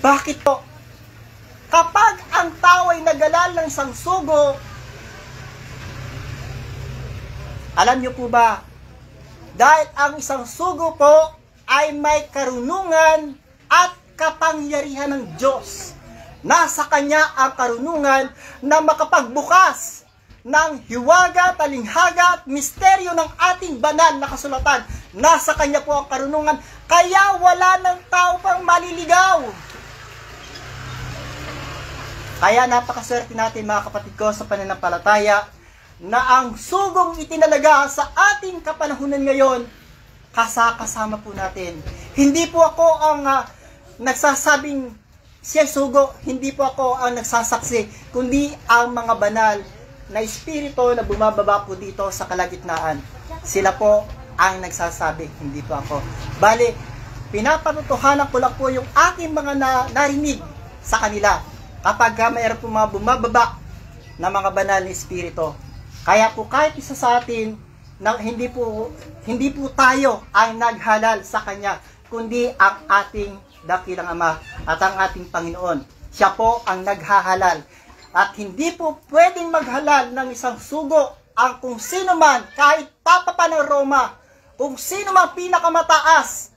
Bakit po? Kapag ang tao ay nagalal ng isang sugo, alam niyo po ba, dahil ang isang sugo po ay may karunungan at kapangyarihan ng Diyos. Nasa Kanya ang karunungan na makapagbukas ng hiwaga, talinghaga at misteryo ng ating banal na kasulatan. Nasa Kanya po ang karunungan, kaya wala ng tao pang maliligaw. Kaya napakaswerte natin mga kapatid ko sa pananampalataya na ang sugong itinalaga sa ating kapanahunan ngayon, kasama po natin. Hindi po ako ang nagsasabing siya sugo, hindi po ako ang nagsasaksi, kundi ang mga banal na espiritu na bumababa po dito sa kalagitnaan. Sila po ang nagsasabi, hindi po ako. Bali, pinapatutuhanan ko lang po yung aking mga narinig sa kanila kapag mayroon po mga bumababa na mga banal na espiritu. Kaya po kahit isa sa atin, na hindi po tayo ang naghalal sa Kanya, kundi ang ating dakilang Ama at ang ating Panginoon. Siya po ang naghahalal. At hindi po pwedeng maghalal ng isang sugo ang kung sino man, kahit Papa pa ng Roma, kung sino man pinakamataas